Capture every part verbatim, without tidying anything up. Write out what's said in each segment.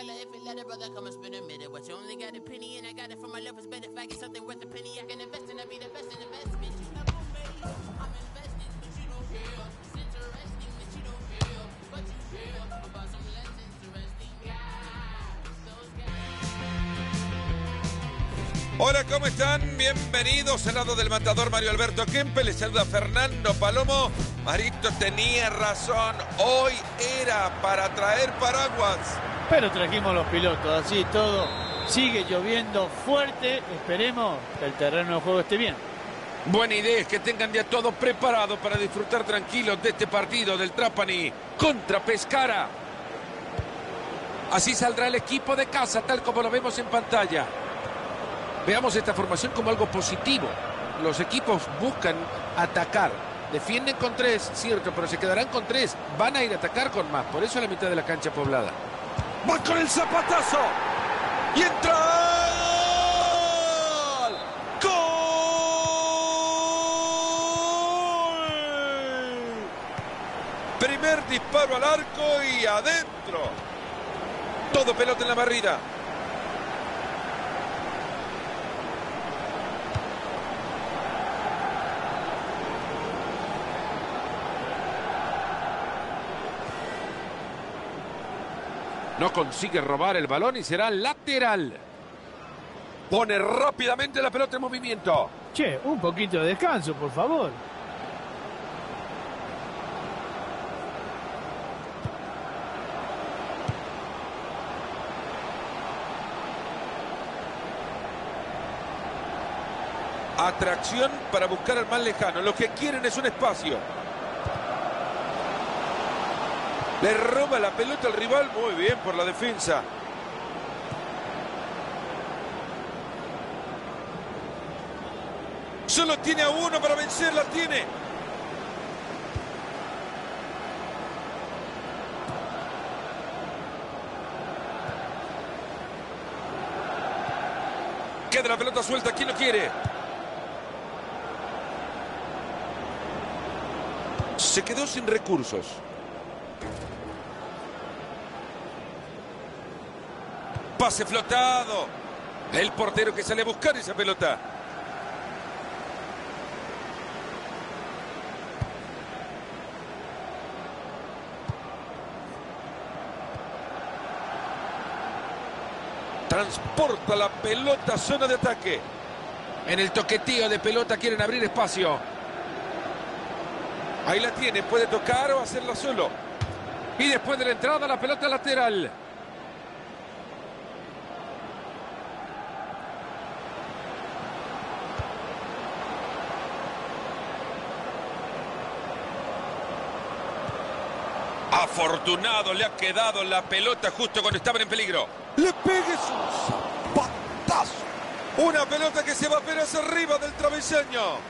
dollar if it let a brother come and spend a minute. But you only got a penny and I got it from my lovers. Bet if I get something worth a penny, I can invest in. I be the best in investment. You never made. I'm invested, but you don't care. It's interesting that you don't care, but you care about some less interesting guys. Those guys. Hola, ¿cómo están? Bienvenidos al lado del matador Mario Alberto Kempe. Les saluda Fernando Palomo. Marito tenía razón. Hoy era para traer paraguas. Pero trajimos los pilotos, así todo. Sigue lloviendo fuerte. Esperemos que el terreno de juego esté bien. Buena idea es que tengan ya todo preparado para disfrutar tranquilos de este partido del Trapani contra Pescara. Así saldrá el equipo de casa, tal como lo vemos en pantalla. Veamos esta formación como algo positivo. Los equipos buscan atacar. Defienden con tres, cierto, pero se quedarán con tres. Van a ir a atacar con más. Por eso la mitad de la cancha poblada. ¡Va con el zapatazo! ¡Y entra! ¡Gol! Primer disparo al arco y adentro. Todo pelota en la barrida. No consigue robar el balón y será lateral. Pone rápidamente la pelota en movimiento. Che, un poquito de descanso, por favor. Atracción para buscar al más lejano. Lo que quieren es un espacio. Le roba la pelota al rival. Muy bien por la defensa. Solo tiene a uno para vencer. La tiene. Queda la pelota suelta. ¿Quién lo quiere? Se quedó sin recursos. Pase flotado. El portero que sale a buscar esa pelota. Transporta la pelota a zona de ataque. En el toqueteo de pelota quieren abrir espacio. Ahí la tiene, puede tocar o hacerla solo. Y después de la entrada, la pelota lateral. Afortunado, le ha quedado la pelota justo cuando estaban en peligro. Le pegue su zapatazo. Una pelota que se va apenas arriba del travesaño.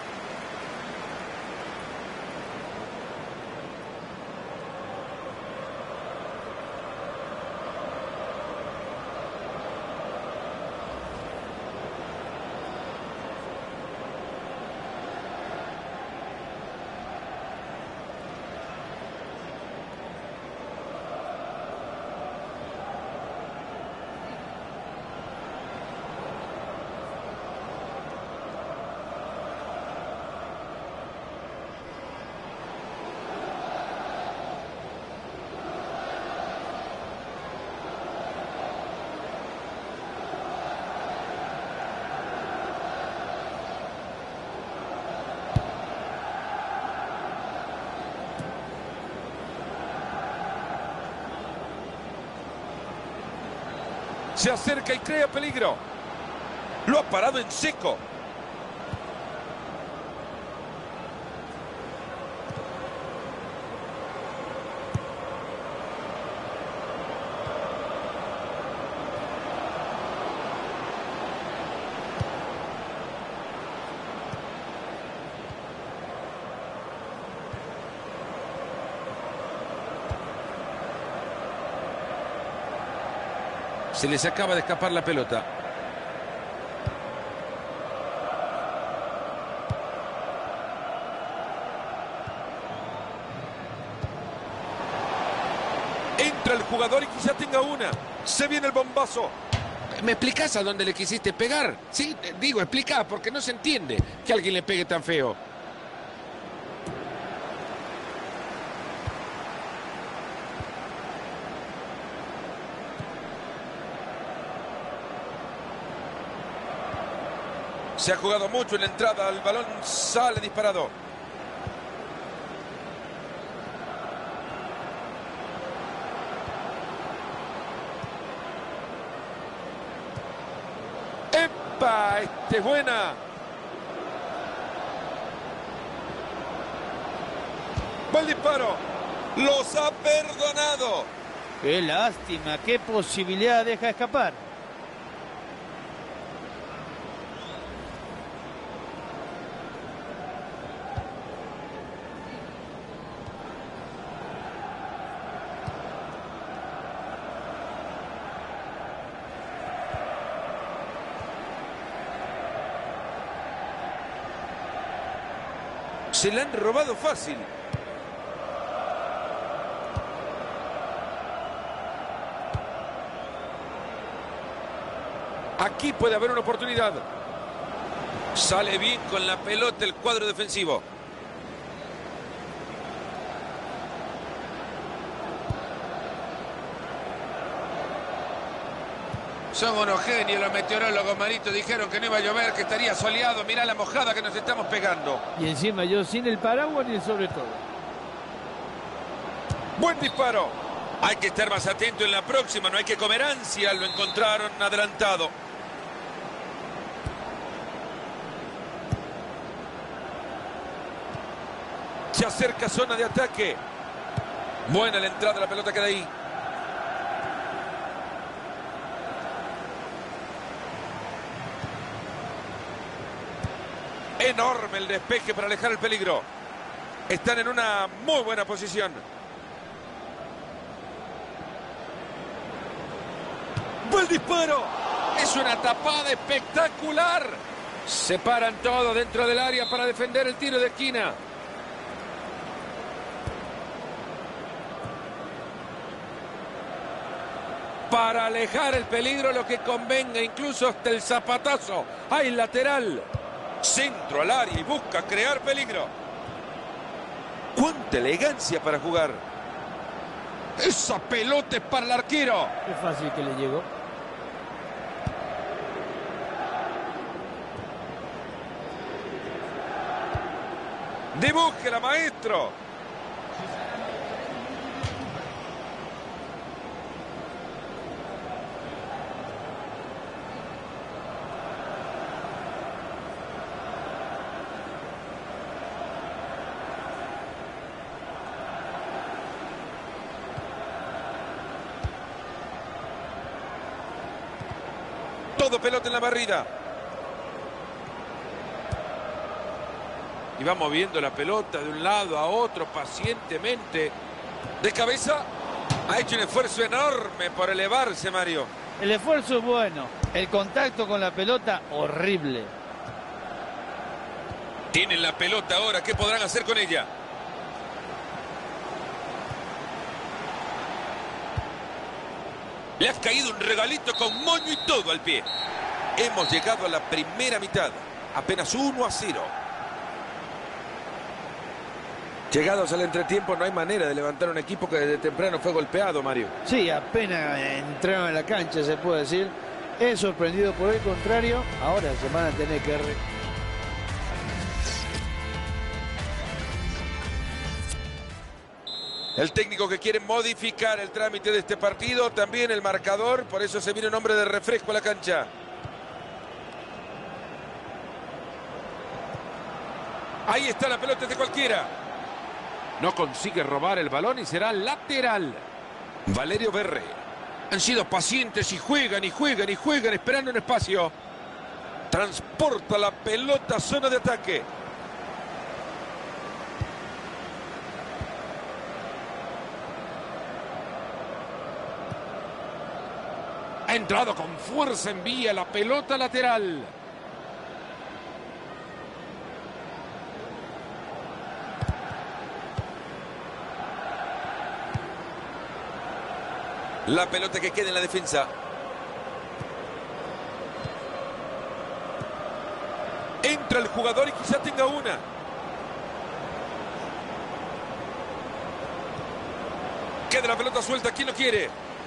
Se acerca y crea peligro. Lo ha parado en seco. Se les acaba de escapar la pelota. Entra el jugador y quizá tenga una. Se viene el bombazo. ¿Me explicás a dónde le quisiste pegar? Sí, digo, explica, porque no se entiende que alguien le pegue tan feo. Se ha jugado mucho en la entrada, el balón sale disparado. ¡Epa! ¡Esta es buena! ¡Buen disparo! ¡Los ha perdonado! ¡Qué lástima! ¿Qué posibilidad deja escapar? Se la han robado fácil. Aquí puede haber una oportunidad. Sale bien con la pelota el cuadro defensivo. Son unos genios los meteorólogos, Marito. Dijeron que no iba a llover, que estaría soleado. Mirá la mojada que nos estamos pegando. Y encima yo sin el paraguas ni el sobre todo. Buen disparo. Hay que estar más atento en la próxima. No hay que comer ansia. Lo encontraron adelantado. Se acerca zona de ataque. Buena la entrada, la pelota queda ahí. Enorme el despeje para alejar el peligro. Están en una muy buena posición. ¡Buen disparo! Es una tapada espectacular. Se paran todos dentro del área para defender el tiro de esquina. Para alejar el peligro, lo que convenga, incluso hasta el zapatazo. ¡Hay lateral! Centro al área y busca crear peligro. ¡Cuánta elegancia para jugar! ¡Esa pelota es para el arquero! Qué fácil que le llegó. ¡Dibújela, maestro! Todo pelota en la barrida. Y va moviendo la pelota de un lado a otro pacientemente. De cabeza. Ha hecho un esfuerzo enorme por elevarse, Mario. El esfuerzo es bueno. El contacto con la pelota, horrible. Tienen la pelota ahora. ¿Qué podrán hacer con ella? Le ha caído un regalito con moño y todo al pie. Hemos llegado a la primera mitad. Apenas uno a cero. Llegados al entretiempo, no hay manera de levantar un equipo que desde temprano fue golpeado, Mario. Sí, apenas entraron en la cancha, se puede decir. Es sorprendido por el contrario. Ahora se van a tener que... Re... El técnico que quiere modificar el trámite de este partido, también el marcador, por eso se viene un hombre de refresco a la cancha. Ahí está la pelota de cualquiera. No consigue robar el balón y será lateral. Valerio Berre. Han sido pacientes y juegan y juegan y juegan esperando un espacio. Transporta la pelota a zona de ataque. Ha entrado con fuerza, envía la pelota lateral. La pelota que queda en la defensa. Entra el jugador y quizá tenga una. Queda la pelota suelta. ¿Quién lo quiere?